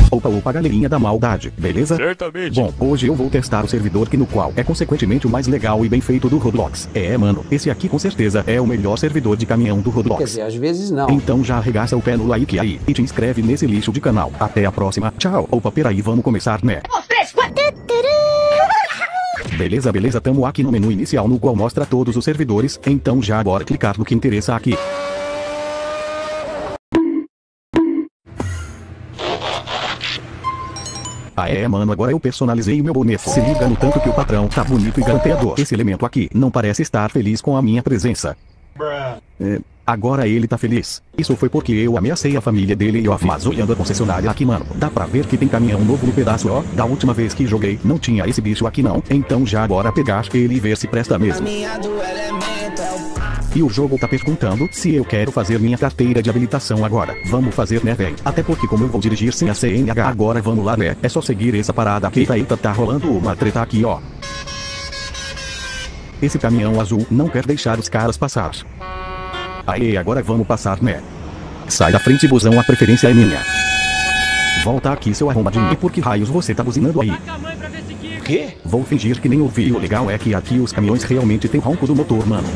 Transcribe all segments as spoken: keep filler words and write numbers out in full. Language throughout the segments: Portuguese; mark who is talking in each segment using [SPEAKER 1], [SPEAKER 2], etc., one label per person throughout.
[SPEAKER 1] Opa, opa, galerinha da maldade, beleza?
[SPEAKER 2] Certamente.
[SPEAKER 1] Bom, hoje eu vou testar o servidor que no qual é consequentemente o mais legal e bem feito do Roblox. É, mano, esse aqui com certeza é o melhor servidor de caminhão do Roblox.
[SPEAKER 3] Quer dizer, às vezes não.
[SPEAKER 1] Então já arregaça o pé no like aí e te inscreve nesse lixo de canal. Até a próxima, tchau. Opa, peraí, vamos começar, né? Beleza, beleza, tamo aqui no menu inicial no qual mostra todos os servidores, então já bora clicar no que interessa aqui. Ah é, mano, agora eu personalizei o meu boneco. Se liga no tanto que o patrão tá bonito e garanteador. Esse elemento aqui não parece estar feliz com a minha presença. É, agora ele tá feliz. Isso foi porque eu ameacei a família dele e ó, mas olhando a concessionária aqui, mano, dá pra ver que tem caminhão novo no pedaço, ó. Da última vez que joguei, não tinha esse bicho aqui não. Então já bora pegar ele e ver se presta mesmo. E o jogo tá perguntando se eu quero fazer minha carteira de habilitação agora. Vamos fazer, né, véi? Até porque como eu vou dirigir sem a C N H, agora vamos lá, né? É só seguir essa parada aqui. Eita, eita, tá rolando uma treta aqui, ó. Esse caminhão azul não quer deixar os caras passar. Aê, agora vamos passar, né? Sai da frente, busão, a preferência é minha. Volta aqui, seu arrombadinho. E por que raios você tá buzinando aí?
[SPEAKER 3] Quê?
[SPEAKER 1] Vou fingir que nem ouvi. O legal é que aqui os caminhões realmente tem ronco do motor, mano.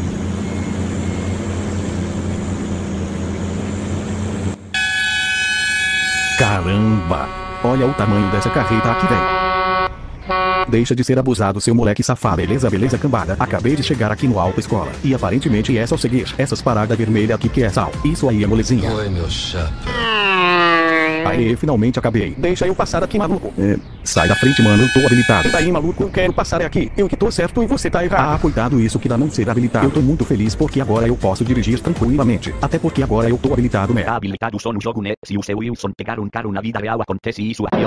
[SPEAKER 1] Caramba! Olha o tamanho dessa carreta aqui, velho. Deixa de ser abusado, seu moleque safado. Beleza, beleza, cambada. Acabei de chegar aqui no Alta Escola. E aparentemente é só seguir essas paradas vermelhas aqui que é sal. Isso aí é molezinha.
[SPEAKER 4] Oi, meu chapa.
[SPEAKER 1] Aê, finalmente acabei. Deixa eu passar aqui, maluco. É, sai da frente, mano, eu tô habilitado. Daí, maluco, eu quero passar aqui. Eu que tô certo e você tá errado. Ah, cuidado, isso que dá não ser habilitado. Eu tô muito feliz porque agora eu posso dirigir tranquilamente. Até porque agora eu tô habilitado, né?
[SPEAKER 5] Tá habilitado só no jogo, né? Se o seu Wilson pegar um carro na vida real, acontece isso aqui, ó.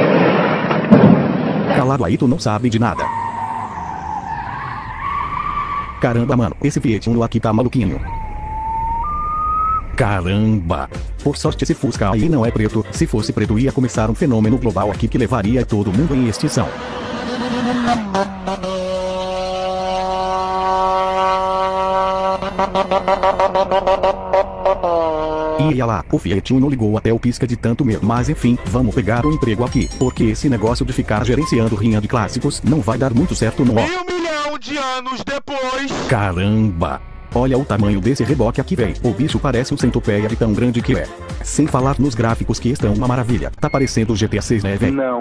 [SPEAKER 1] Calado aí, tu não sabe de nada. Caramba, mano, esse Fiat Uno aqui tá maluquinho. Caramba! Por sorte esse Fusca aí não é preto. Se fosse preto ia começar um fenômeno global aqui que levaria todo mundo em extinção. E olha lá, o Fiat Uno ligou até o pisca de tanto medo. Mas enfim, vamos pegar um emprego aqui. Porque esse negócio de ficar gerenciando rinha de clássicos não vai dar muito certo não, ó.
[SPEAKER 2] Um milhão de anos depois.
[SPEAKER 1] Caramba! Olha o tamanho desse reboque aqui, véi. O bicho parece um centopeia de tão grande que é. Sem falar nos gráficos que estão uma maravilha. Tá parecendo o G T A seis, né, véi?
[SPEAKER 2] Não.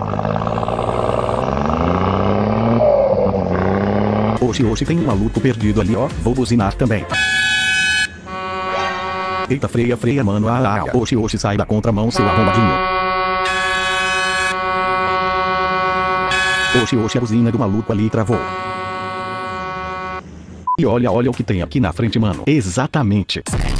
[SPEAKER 1] Oxi, oxi, tem um maluco perdido ali, ó. Vou buzinar também. Eita, freia, freia, mano. Ah, ah, ah. Oxi, oxi, sai da contramão, seu arrombadinho. Oxi, oxi, a buzina do maluco ali travou. E olha, olha o que tem aqui na frente, mano. Exatamente.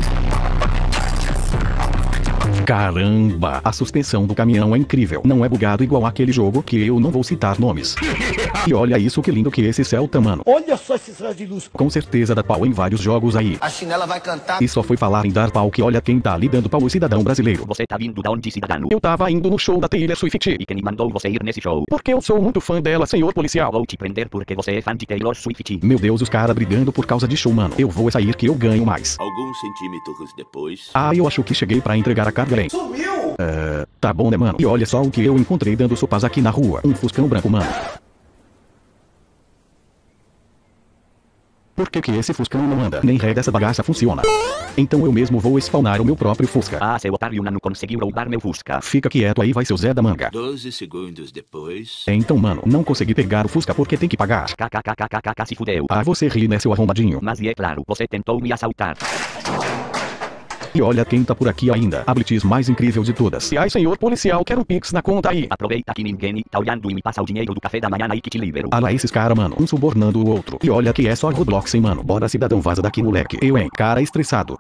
[SPEAKER 1] Caramba, a suspensão do caminhão é incrível. Não é bugado igual aquele jogo que eu não vou citar nomes. E olha isso, que lindo que esse Celta, mano.
[SPEAKER 3] Olha só esses raios de luz.
[SPEAKER 1] Com certeza dá pau em vários jogos aí.
[SPEAKER 4] A chinela vai cantar.
[SPEAKER 1] E só foi falar em dar pau que olha quem tá ali dando pau, o cidadão brasileiro.
[SPEAKER 5] Você tá vindo da onde, cidadão?
[SPEAKER 1] Eu tava indo no show da Taylor Swift.
[SPEAKER 5] E quem mandou você ir nesse show?
[SPEAKER 1] Porque eu sou muito fã dela, senhor policial.
[SPEAKER 5] Vou te prender porque você é fã de Taylor Swift.
[SPEAKER 1] Meu Deus, os caras brigando por causa de show, mano. Eu vou sair que eu ganho mais.
[SPEAKER 6] Alguns centímetros depois.
[SPEAKER 1] Ah, eu acho que cheguei pra entregar a carga, hein?
[SPEAKER 3] Sumiu!
[SPEAKER 1] Uh, tá bom, né, mano? E olha só o que eu encontrei dando sopas aqui na rua. Um fuscão branco, mano. Por que que esse Fuscão não anda? Nem ré dessa bagaça funciona. Então eu mesmo vou spawnar o meu próprio Fusca.
[SPEAKER 5] Ah, seu otário não conseguiu roubar meu Fusca.
[SPEAKER 1] Fica quieto aí, vai seu Zé da Manga.
[SPEAKER 6] doze segundos depois.
[SPEAKER 1] Então, mano, não consegui pegar o Fusca porque tem que pagar.
[SPEAKER 5] Kkkkk se fudeu.
[SPEAKER 1] Ah, você ri, né, seu arrombadinho?
[SPEAKER 5] Mas e é claro, você tentou me assaltar.
[SPEAKER 1] E olha quem tá por aqui ainda. A blitz mais incrível de todas. E ai, senhor policial, quero um pix na conta aí.
[SPEAKER 5] Aproveita que ninguém tá olhando e me passa o dinheiro do café da manhã aí que te libero.
[SPEAKER 1] Ah lá esses cara, mano, um subornando o outro. E olha que é só Roblox, hein, mano. Bora, cidadão, vaza daqui, moleque. Eu, hein, cara estressado.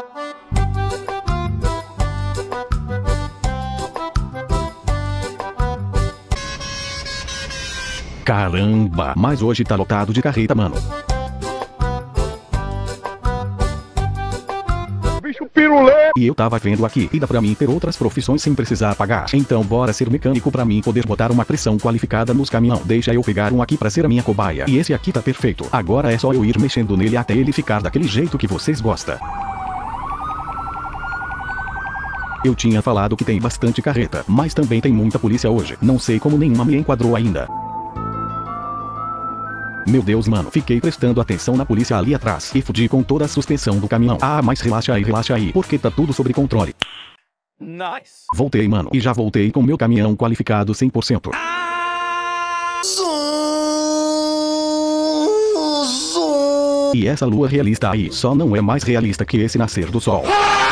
[SPEAKER 1] Caramba, mas hoje tá lotado de carreta, mano. E eu tava vendo aqui, e dá pra mim ter outras profissões sem precisar pagar. Então bora ser mecânico pra mim poder botar uma pressão qualificada nos caminhão. Deixa eu pegar um aqui pra ser a minha cobaia. E esse aqui tá perfeito. Agora é só eu ir mexendo nele até ele ficar daquele jeito que vocês gostam. Eu tinha falado que tem bastante carreta, mas também tem muita polícia hoje. Não sei como nenhuma me enquadrou ainda. Meu Deus, mano, fiquei prestando atenção na polícia ali atrás e fudi com toda a suspensão do caminhão. Ah, mas relaxa aí, relaxa aí, porque tá tudo sob controle.
[SPEAKER 3] Nice.
[SPEAKER 1] Voltei, mano, e já voltei com meu caminhão qualificado cem por cento. E essa lua realista aí só não é mais realista que esse nascer do sol.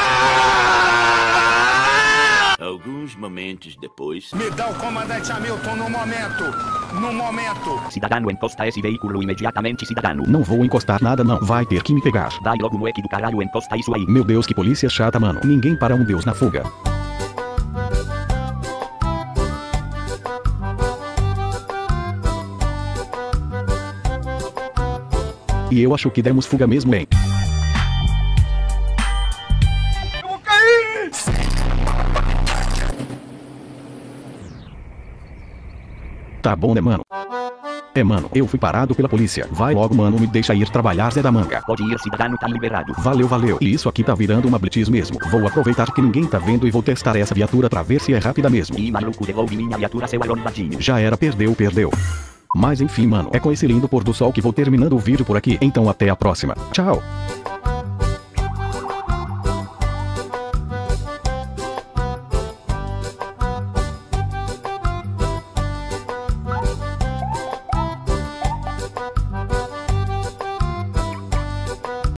[SPEAKER 6] Alguns momentos depois.
[SPEAKER 4] Me dá o comandante Hamilton no momento. No momento.
[SPEAKER 5] Cidadano, encosta esse veículo imediatamente, cidadano.
[SPEAKER 1] Não vou encostar nada não, vai ter que me pegar.
[SPEAKER 5] Vai logo, moleque do caralho, encosta isso aí.
[SPEAKER 1] Meu Deus, que polícia chata, mano. Ninguém para um deus na fuga. E eu acho que demos fuga mesmo, hein?
[SPEAKER 4] Eu vou cair!
[SPEAKER 1] Tá bom, né, mano? É, mano, eu fui parado pela polícia. Vai logo, mano, me deixa ir trabalhar, Zé da Manga.
[SPEAKER 5] Pode ir, cidadano, tá liberado.
[SPEAKER 1] Valeu, valeu. E isso aqui tá virando uma blitz mesmo. Vou aproveitar que ninguém tá vendo e vou testar essa viatura pra ver se é rápida mesmo.
[SPEAKER 5] Ih, maluco, devolve minha viatura, seu arrombadinho.
[SPEAKER 1] Já era, perdeu, perdeu. Mas enfim, mano, é com esse lindo pôr do sol que vou terminando o vídeo por aqui. Então até a próxima. Tchau.